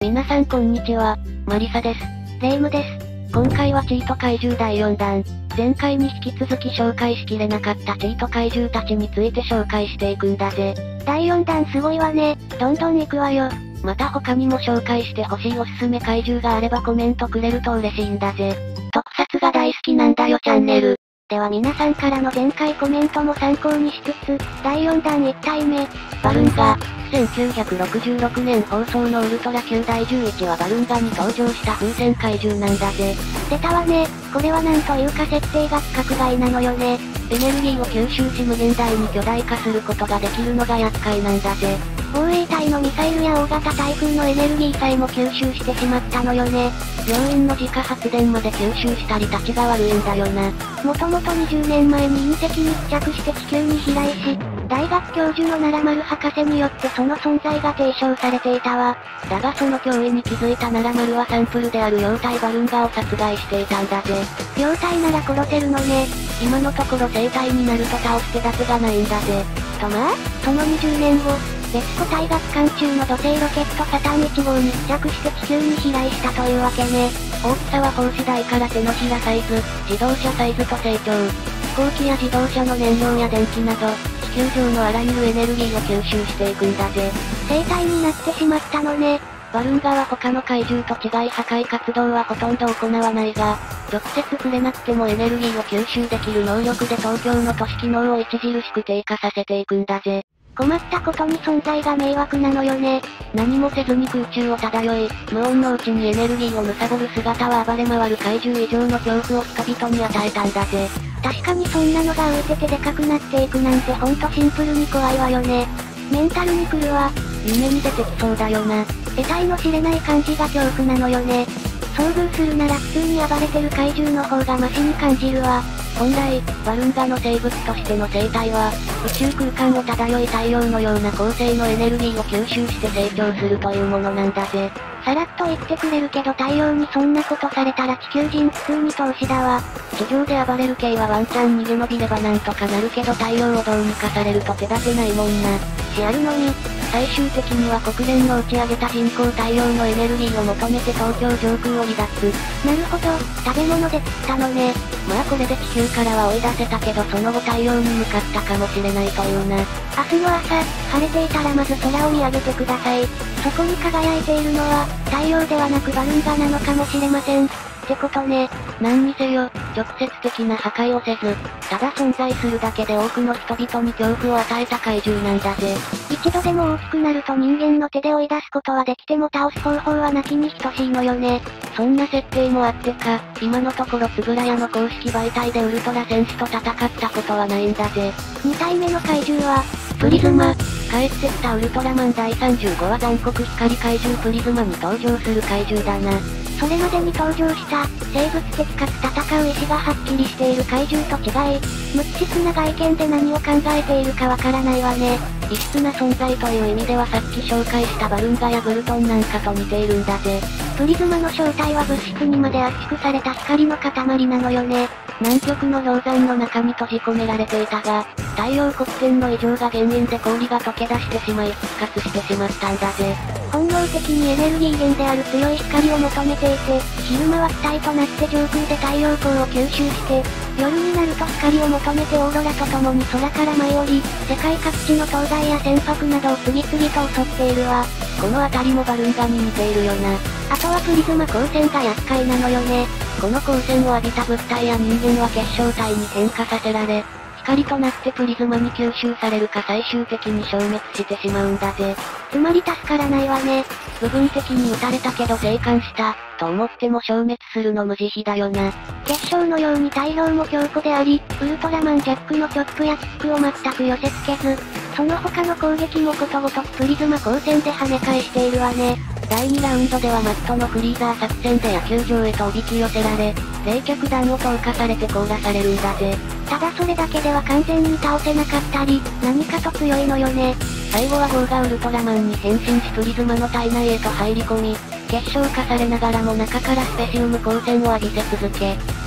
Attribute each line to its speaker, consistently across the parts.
Speaker 1: 皆さんこんにちは、マリサです。
Speaker 2: レイムです。
Speaker 1: 今回はチート怪獣第4弾。前回に引き続き紹介しきれなかったチート怪獣たちについて紹介していくんだぜ。
Speaker 2: 第4弾すごいわね。どんどん行くわよ。
Speaker 1: また他にも紹介してほしいおすすめ怪獣があればコメントくれると嬉しいんだぜ。特撮が大好きなんだよチャンネル。
Speaker 2: では皆さんからの前回コメントも参考にしつつ、第4弾1体目。
Speaker 1: バルンガ。1966年放送のウルトラ Q 第11話バルンガに登場した風船怪獣なんだぜ。
Speaker 2: 出たわね。これはなんというか設定が規格外なのよね。
Speaker 1: エネルギーを吸収し無限大に巨大化することができるのが厄介なんだぜ。
Speaker 2: 防衛隊のミサイルや大型対空のエネルギーさえも吸収してしまったのよね。
Speaker 1: 病院の自家発電まで吸収したり立ちが悪いんだよな。
Speaker 2: もともと20年前に隕石に付着して地球に飛来し、大学教授の奈良丸博士によってその存在が提唱されていたわ。
Speaker 1: だがその脅威に気づいた奈良丸はサンプルである妖体バルンガを殺害していたんだぜ。
Speaker 2: 妖体なら殺せるのね。
Speaker 1: 今のところ生体になると倒す手立てがないんだぜ。
Speaker 2: とまあ、その20年後、別個体が期間中の土星ロケットサタン1号に付着して地球に飛来したというわけね。
Speaker 1: 大きさは胞子台から手のひらサイズ、自動車サイズと成長。飛行機や自動車の燃料や電気など、地球上のあらゆるエネルギーを吸収していくんだぜ。
Speaker 2: 生体になってしまったのね。
Speaker 1: バルンガは他の怪獣と違い破壊活動はほとんど行わないが、直接触れなくてもエネルギーを吸収できる能力で東京の都市機能を著しく低下させていくんだぜ。
Speaker 2: 困ったことに存在が迷惑なのよね。
Speaker 1: 何もせずに空中を漂い、無音のうちにエネルギーを貪る姿は暴れ回る怪獣以上の恐怖を人々に与えたんだぜ。
Speaker 2: 確かにそんなのが浮いててでかくなっていくなんてほんとシンプルに怖いわよね。メンタルにくるわ。
Speaker 1: 夢に出てきそうだよな。
Speaker 2: 得体の知れない感じが恐怖なのよね。遭遇するなら普通に暴れてる怪獣の方がマシに感じるわ。
Speaker 1: 本来、バルンガの生物としての生態は、宇宙空間を漂い太陽のような恒星のエネルギーを吸収して成長するというものなんだぜ。
Speaker 2: さらっと言ってくれるけど太陽にそんなことされたら地球人普通に投資だわ。
Speaker 1: 地上で暴れる系はワンチャン逃げ延びればなんとかなるけど太陽をどうにかされると手立てないもんな。
Speaker 2: しあるのに、
Speaker 1: 最終的には国連の打ち上げた人工太陽のエネルギーを求めて東京上空を離脱。
Speaker 2: なるほど、食べ物で釣ったのね。
Speaker 1: まあこれで地球からは追い出せたけどその後太陽に向かったかもしれないというな。
Speaker 2: 明日の朝、晴れていたらまず空を見上げてください。そこに輝いているのは、太陽ではなくバルンガなのかもしれません。ってことね。
Speaker 1: 何にせよ、直接的な破壊をせず、ただ存在するだけで多くの人々に恐怖を与えた怪獣なんだぜ。
Speaker 2: 一度でも大きくなると人間の手で追い出すことはできても倒す方法はなきに等しいのよね。
Speaker 1: そんな設定もあってか、今のところ円谷の公式媒体でウルトラ戦士と戦ったことはないんだぜ。
Speaker 2: 2体目の怪獣は、
Speaker 1: プリズマ。帰ってきたウルトラマン第35話残酷光怪獣プリズマに登場する怪獣だな。
Speaker 2: それまでに登場した、生物的かつ戦う意志がはっきりしている怪獣と違い、無機質な外見で何を考えているかわからないわね。
Speaker 1: 異質な存在という意味ではさっき紹介したバルンガやブルトンなんかと似ているんだぜ。
Speaker 2: プリズマの正体は物質にまで圧縮された光の塊なのよね。
Speaker 1: 南極の氷山の中に閉じ込められていたが、太陽黒点の異常が原因で氷が溶け出してしまい復活してしまったんだぜ。
Speaker 2: 本能的にエネルギー源である強い光を求めていて、昼間は気体となって上空で太陽光を吸収して、夜になると光を求めてオーロラと共に空から舞い降り、世界各地の灯台や船舶などを次々と襲っているわ。
Speaker 1: この辺りもバルンガに似ているよな。
Speaker 2: あとはプリズマ光線が厄介なのよね。
Speaker 1: この光線を浴びた物体や人間は結晶体に変化させられ、光となってプリズマに吸収されるか最終的に消滅してしまうんだぜ。
Speaker 2: つまり助からないわね。
Speaker 1: 部分的に撃たれたけど生還した、と思っても消滅するの無慈悲だよな。
Speaker 2: 結晶のように大量も強固であり、ウルトラマンジャックのチョップやキックを全く寄せ付けず、その他の攻撃もことごとくプリズマ光線で跳ね返しているわね。
Speaker 1: 第2ラウンドではマットのフリーザー作戦で野球場へとおびき寄せられ、冷却弾を投下されて凍らされるんだぜ。
Speaker 2: ただそれだけでは完全に倒せなかったり、何かと強いのよね。
Speaker 1: 最後はゴーがウルトラマンに変身しプリズマの体内へと入り込み、結晶化されながらも中からスペシウム光線を浴びせ続け、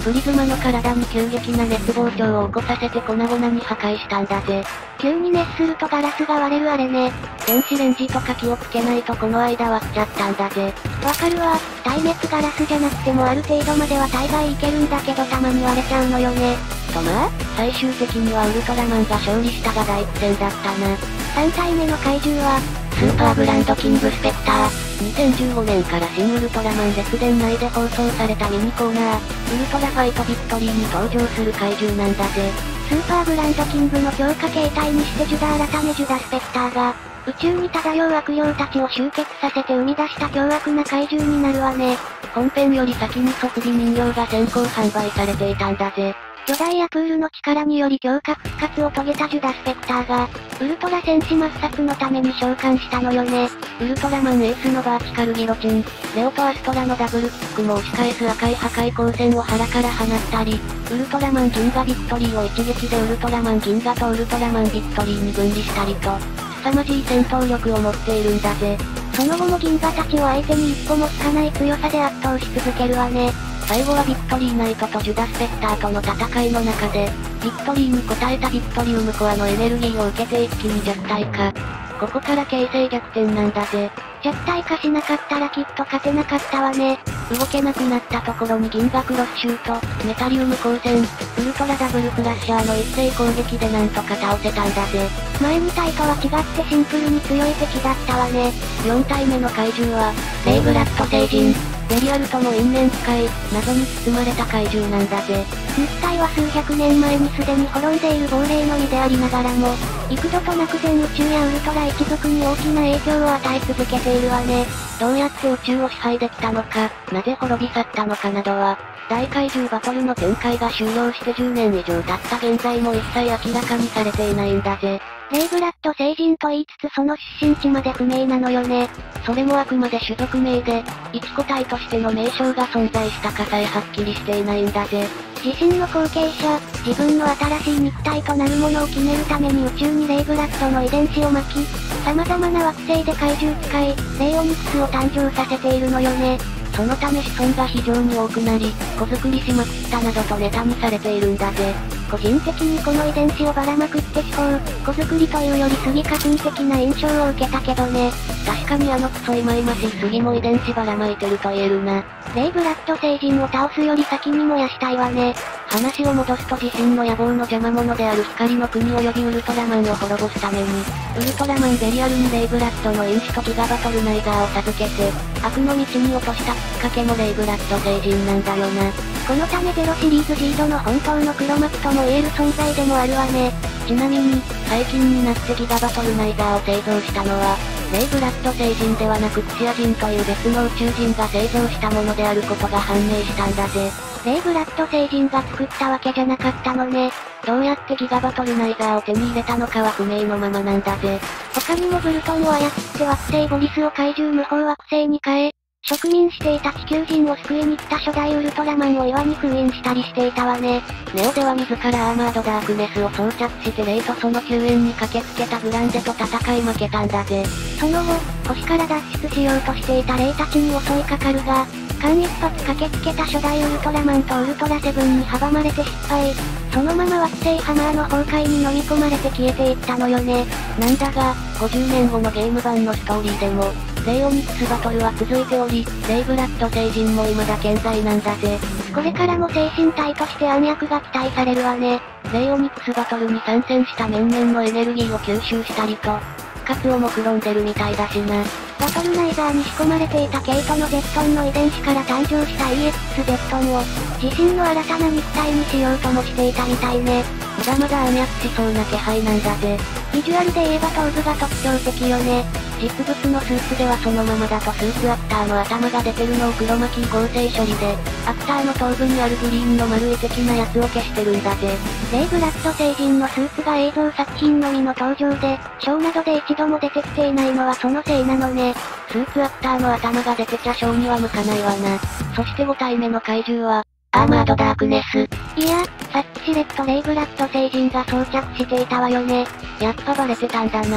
Speaker 1: プリズマの体に急激な熱膨張を起こさせて粉々に破壊したんだぜ。
Speaker 2: 急に熱するとガラスが割れるあれね。
Speaker 1: 電子レンジとか気をつけないとこの間割っちゃったんだぜ。
Speaker 2: わかるわ。耐熱ガラスじゃなくてもある程度までは大概いけるんだけどたまに割れちゃうのよね。
Speaker 1: とまあ、最終的にはウルトラマンが勝利したが大苦戦だったな。
Speaker 2: 3体目の怪獣は、
Speaker 1: スーパーグランドキングスペクター。2015年から新ウルトラマン列伝内で放送されたミニコーナー、ウルトラファイトビクトリーに登場する怪獣なんだぜ。
Speaker 2: スーパーグランドキングの強化形態にしてジュダ改めジュダスペクターが、宇宙に漂う悪霊たちを集結させて生み出した凶悪な怪獣になるわね。
Speaker 1: 本編より先に即備人形が先行販売されていたんだぜ。
Speaker 2: 巨大アプールの力により強化復活を遂げたジュダスペクターが、ウルトラ戦士抹殺のために召喚したのよね。
Speaker 1: ウルトラマンエースのバーティカルギロチン、レオとアストラのダブルキックも押し返す赤い破壊光線を腹から放ったり、ウルトラマン銀河ビクトリーを一撃でウルトラマン銀河とウルトラマンビクトリーに分離したりと、凄まじい戦闘力を持っているんだぜ。
Speaker 2: その後も銀河たちを相手に一歩も引かない強さで圧倒し続けるわね。
Speaker 1: 最後はビクトリーナイトとジュダスペクターとの戦いの中で、ビクトリーに応えたビクトリウムコアのエネルギーを受けて一気に弱体化。ここから形勢逆転なんだぜ。
Speaker 2: 弱体化しなかったらきっと勝てなかったわね。
Speaker 1: 動けなくなったところに銀河クロスシュート、メタリウム光線、ウルトラダブルフラッシャーの一斉攻撃でなんとか倒せたんだぜ。
Speaker 2: 前2体とは違ってシンプルに強い敵だったわね。
Speaker 1: 4体目の怪獣は、レイブラッド星人。ベリアルとの因縁使い、謎に包まれた怪獣なんだぜ。
Speaker 2: 肉体は数百年前にすでに滅んでいる亡霊の身でありながらも、幾度となく全宇宙やウルトラ一族に大きな影響を与え続けているわね。
Speaker 1: どうやって宇宙を支配できたのか、なぜ滅び去ったのかなどは、大怪獣バトルの展開が終了して10年以上経った現在も一切明らかにされていないんだぜ。
Speaker 2: レイブラッド星人と言いつつその出身地まで不明なのよね。
Speaker 1: それもあくまで種族名で、一個体としての名称が存在したかさえはっきりしていないんだぜ。
Speaker 2: 自身の後継者、自分の新しい肉体となるものを決めるために宇宙にレイブラッドの遺伝子を巻き、様々な惑星で怪獣使い、レイオニクスを誕生させているのよね。
Speaker 1: そのため子孫が非常に多くなり、子作りしまくったなどとネタにされているんだぜ。
Speaker 2: 個人的にこの遺伝子をばらまくって思考、子作りというより杉家君的な印象を受けたけどね。
Speaker 1: 確かにクソいまいましい杉も遺伝子ばらまいてると言えるな。
Speaker 2: レイブラッド星人を倒すより先に燃やしたいわね。
Speaker 1: 話を戻すと自身の野望の邪魔者である光の国及びウルトラマンを滅ぼすために、ウルトラマンベリアルにレイブラッドの因子とギガバトルナイザーを授けて、悪の道に落としたきっかけもレイブラッド星人なんだよな。
Speaker 2: このためゼロシリーズジードの本当の黒幕とも言える存在でもあるわね。
Speaker 1: ちなみに、最近になってギガバトルナイザーを製造したのは、レイブラッド星人ではなくクシア人という別の宇宙人が製造したものであることが判明したんだぜ。
Speaker 2: レイブラッド星人が作ったわけじゃなかったのね。
Speaker 1: どうやってギガバトルナイザーを手に入れたのかは不明のままなんだぜ。
Speaker 2: 他にもブルトンを操って惑星ボリスを怪獣無法惑星に変え、植民していた地球人を救いに来た初代ウルトラマンを岩に封印したりしていたわね。
Speaker 1: ネオでは自らアーマードダークネスを装着してレイとその救援に駆けつけたグランデと戦い負けたんだぜ。
Speaker 2: その後、星から脱出しようとしていたレイたちに襲いかかるが、間一髪駆けつけた初代ウルトラマンとウルトラセブンに阻まれて失敗。そのまま惑星ハマーの崩壊に飲み込まれて消えていったのよね。
Speaker 1: なんだが、50年後のゲーム版のストーリーでも、レイオニクスバトルは続いており、レイブラッド星人も未だ健在なんだぜ。
Speaker 2: これからも精神体として暗躍が期待されるわね。
Speaker 1: レイオニクスバトルに参戦した面々のエネルギーを吸収したりと、復活を目論んでるみたいだしな。
Speaker 2: バトルナイザーに仕込まれていたケイトのゼットンの遺伝子から誕生した EX ゼットンを、自身の新たな肉体にしようともしていたみたいね。
Speaker 1: まだまだ暗躍しそうな気配なんだぜ。
Speaker 2: ビジュアルで言えば頭部が特徴的よね。
Speaker 1: 実物のスーツではそのままだとスーツアクターの頭が出てるのを黒巻き合成処理で、アクターの頭部にあるグリーンの丸い的なやつを消してるんだぜ。
Speaker 2: レイブラッド星人のスーツが映像作品のみの登場で、ショーなどで一度も出てきていないのはそのせいなのね。
Speaker 1: スーツアクターの頭が出てちゃショーには向かないわな。そして5体目の怪獣は、アーマードダークネス。
Speaker 2: いや、さっきしれっとレイブラッド星人が装着していたわよね。
Speaker 1: やっぱバレてたんだな。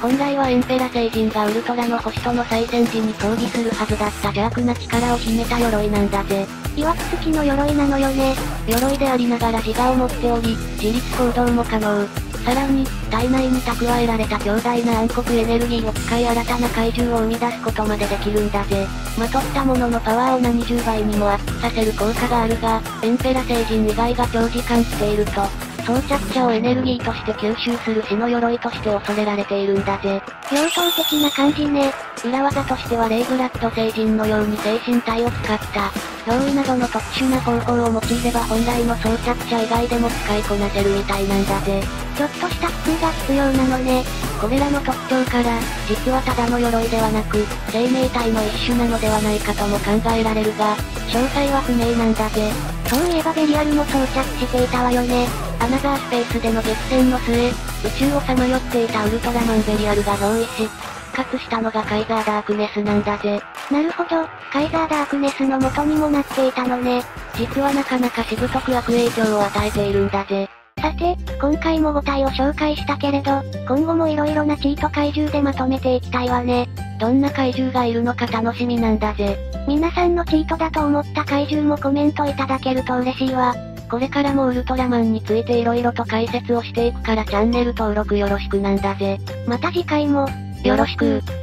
Speaker 1: 本来はエンペラ星人がウルトラの星との再戦時に装備するはずだった邪悪な力を秘めた鎧なんだぜ。
Speaker 2: 曰く付きの鎧なのよね。
Speaker 1: 鎧でありながら自我を持っており、自立行動も可能。さらに、体内に蓄えられた強大な暗黒エネルギーを使い新たな怪獣を生み出すことまでできるんだぜ。まとったもののパワーを何十倍にもアップさせる効果があるが、エンペラ星人以外が長時間着ていると、装着者をエネルギーとして吸収する死の鎧として恐れられているんだぜ。
Speaker 2: 妖刀的な感じね。
Speaker 1: 裏技としてはレイブラッド星人のように精神体を使った、憑依などの特殊な方法を用いれば本来の装着者以外でも使いこなせるみたいなんだぜ。
Speaker 2: ちょっとした工夫が必要なのね。
Speaker 1: これらの特徴から、実はただの鎧ではなく、生命体の一種なのではないかとも考えられるが、詳細は不明なんだぜ。
Speaker 2: そういえばベリアルも装着していたわよね。
Speaker 1: アナザースペースでの激戦の末、宇宙をさまよっていたウルトラマンベリアルが同意し、復活したのがカイザーダークネスなんだぜ。
Speaker 2: なるほど、カイザーダークネスの元にもなっていたのね。
Speaker 1: 実はなかなかしぶとく悪影響を与えているんだぜ。
Speaker 2: さて、今回も5体を紹介したけれど、今後も色々なチート怪獣でまとめていきたいわね。
Speaker 1: どんな怪獣がいるのか楽しみなんだぜ。
Speaker 2: 皆さんのチートだと思った怪獣もコメントいただけると嬉しいわ。
Speaker 1: これからもウルトラマンについて色々と解説をしていくからチャンネル登録よろしくなんだぜ。
Speaker 2: また次回も、
Speaker 1: よろしく。